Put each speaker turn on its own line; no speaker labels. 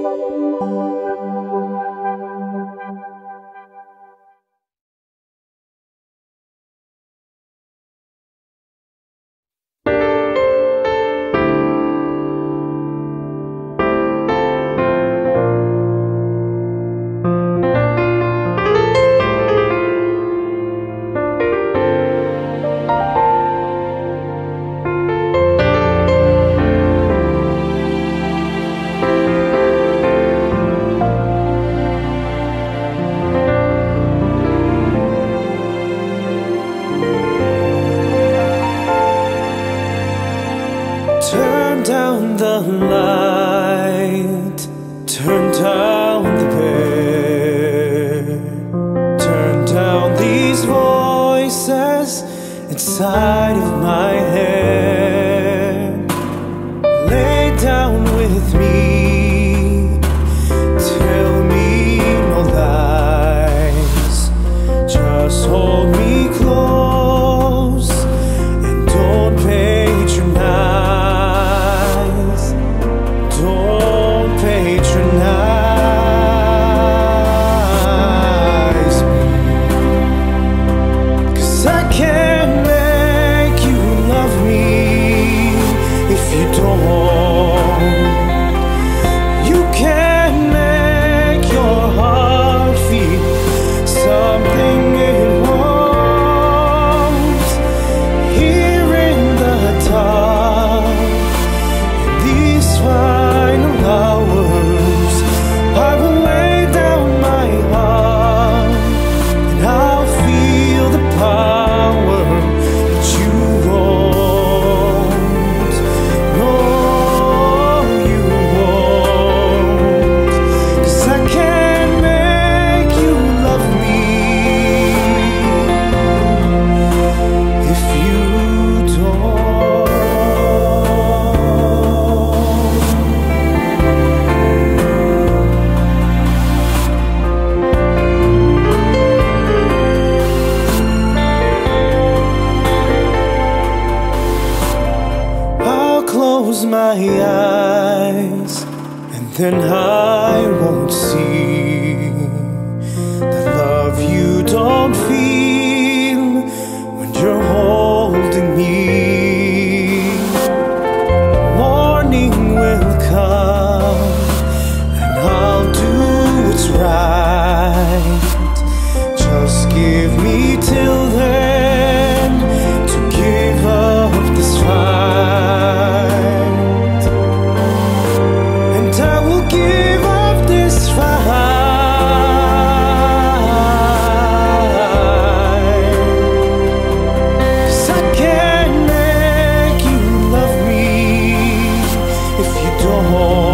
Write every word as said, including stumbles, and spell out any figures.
Turn down the light, turn down the bed, turn down these voices inside of my head. Lay down with me, tell me no lies, just hold me close and don't patronize. Don't patronize me, 'cause I can't make you love me if you don't. You can't make your heart feel something it won't. Here in the dark, in these final hours, I will lay down my heart and I'll feel the power that you won't. No, you won't, 'cause I can't make you love me if you don't. I'll close my eyes and then I won't see the love you don't feel when you're holding me. Morning will come and I'll do what's right. Just give me till then to give up this fight, and I will give up this fight, 'cause I can't make you love me if you don't.